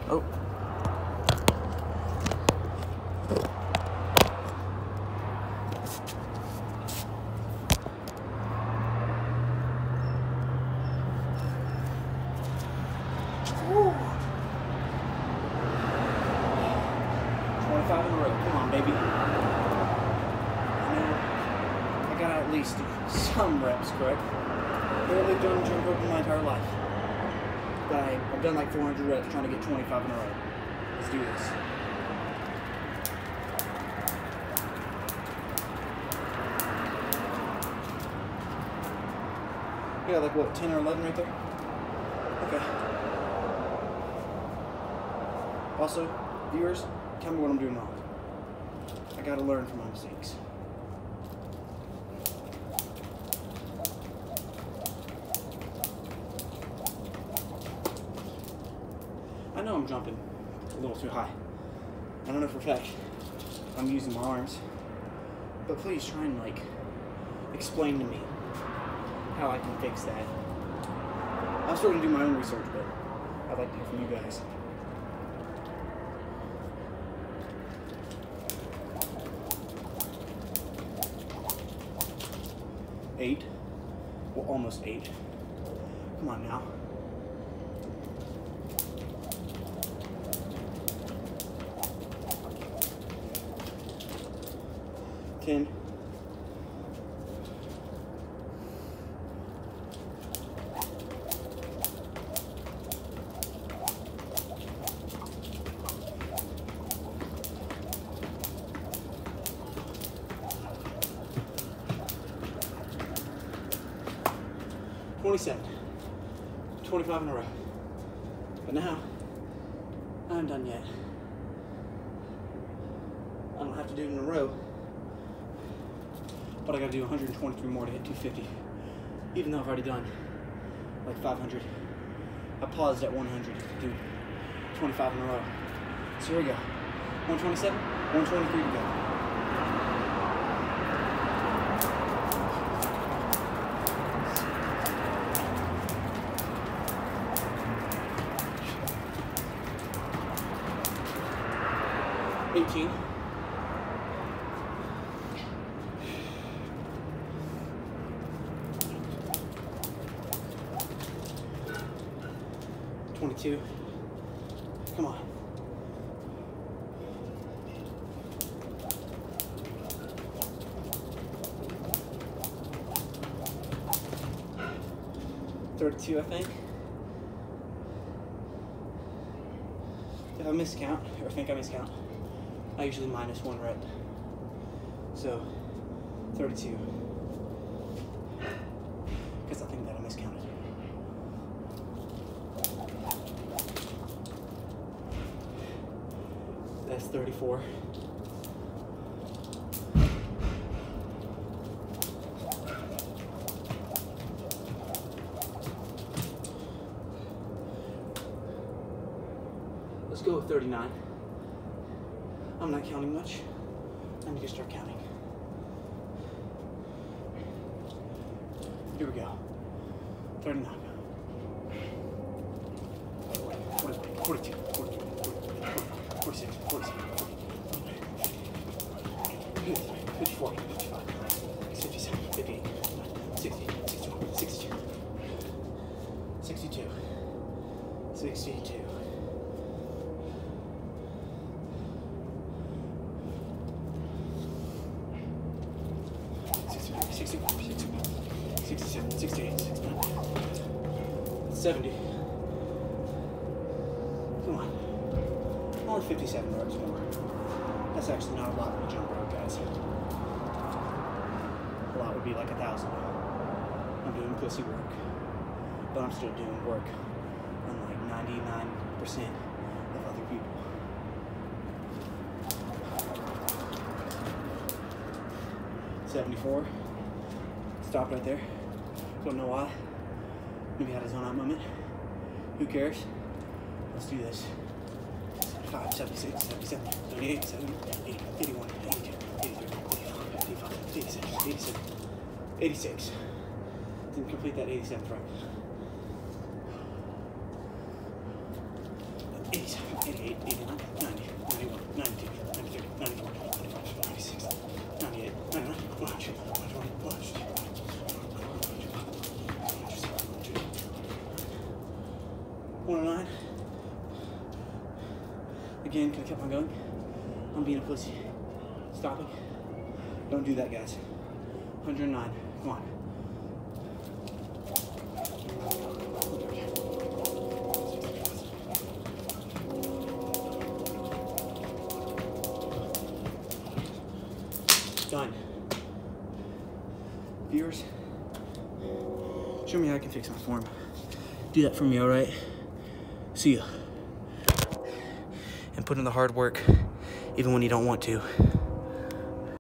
Oh. Woo. 25 in a row. Come on, baby. I know I gotta at least do some reps, correct? Barely done jump rope in my entire life. But I've done like 400 reps trying to get 25 in a row. Let's do this. Yeah, like what, 10 or 11 right there? Okay. Also, viewers, tell me what I'm doing wrong. I gotta learn from my mistakes. I know I'm jumping a little too high. I don't know for a fact I'm using my arms, but please try and like explain to me how I can fix that. I'm starting to do my own research, but I'd like to hear from you guys. Eight. Well, almost 8. Come on now. Ten. $27. 25 in a row. But now, I'm done yet. I don't have to do it in a row, but I gotta do 123 more to hit 250. Even though I've already done like 500. I paused at 100 to do 25 in a row. So here we go. 127, 123 to go. $18. $22. Come on. $32, I think. If I miscount, or think I miscount, I usually minus 1 rep. So, 32. Because I think that I miscounted. That's 34. Let's go with 39. I'm not counting much. I need to start counting. Here we go. 39. 42, 46, 47, 54, 55, 57, 58, 60, 61, 62, 62, 62. $67, $68, $69, $70. Come on. Only 57 reps more. That's actually not a lot in a jump rope, guys. A lot would be like 1,000. I'm doing pussy work, but I'm still doing work on like 99% of other people. $74. Stop right there. Don't know why. Maybe had a zone out moment. Who cares? Let's do this. 75, 76, 77, 78, 78, 81, 82, 83, 84, 85, 86, 87, 86. Didn't complete that 87th rep. 87, 88, 89, 90, 91, 92, 93, 94, 95, 96, 98, 99, 100, 120, 122, 109. Again, could have kept on going. I'm being a pussy. Stopping. Don't do that, guys. 109. Come on. Done. Viewers, show me how I can fix my form. Do that for me, all right? See ya. And put in the hard work, even when you don't want to.